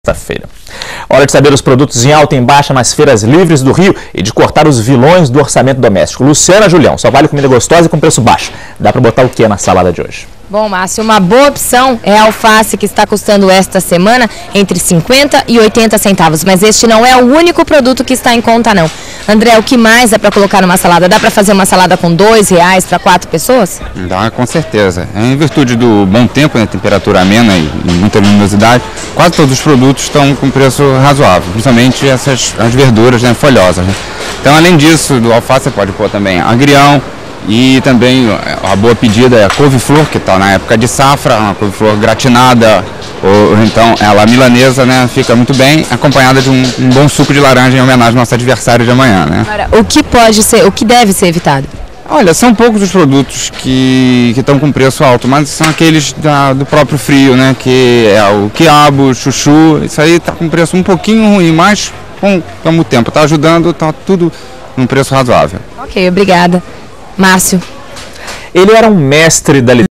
Sexta-feira. Hora de saber os produtos em alta e em baixa nas feiras livres do Rio e de cortar os vilões do orçamento doméstico. Luciana Julião, só vale comida gostosa e com preço baixo. Dá para botar o que na salada de hoje? Bom, Márcio, uma boa opção é a alface, que está custando esta semana entre 50 e 80 centavos. Mas este não é o único produto que está em conta, não. André, o que mais dá para colocar numa salada? Dá para fazer uma salada com R$2 para 4 pessoas? Dá, com certeza. Em virtude do bom tempo, né, temperatura amena e muita luminosidade, quase todos os produtos estão com preço razoável, principalmente as verduras, né, folhosas. Né? Então, além disso, do alface você pode pôr também agrião. E também a boa pedida é a couve-flor, que está na época de safra, uma couve-flor gratinada, ou então ela milanesa, né, fica muito bem, acompanhada de um bom suco de laranja em homenagem ao nosso adversário de amanhã. Né? Agora, o que deve ser evitado? Olha, são poucos os produtos que estão com preço alto, mas são aqueles do próprio frio, né, que é o quiabo, chuchu, isso aí está com preço um pouquinho ruim, mas como o tempo está ajudando, está tudo num preço razoável. Ok, obrigada. Márcio. Ele era um mestre da